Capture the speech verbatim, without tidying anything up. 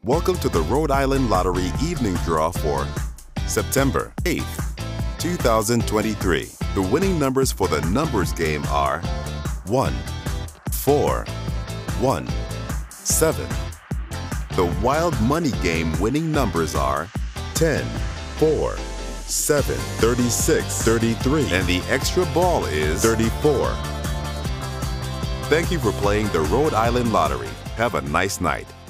Welcome to the Rhode Island Lottery Evening Draw for September eighth, two thousand twenty-three. The winning numbers for the numbers game are one, four, one, seven. The Wild Money game winning numbers are ten, four, seven, thirty-six, thirty-three, and the extra ball is thirty-four. Thank you for playing the Rhode Island Lottery. Have a nice night.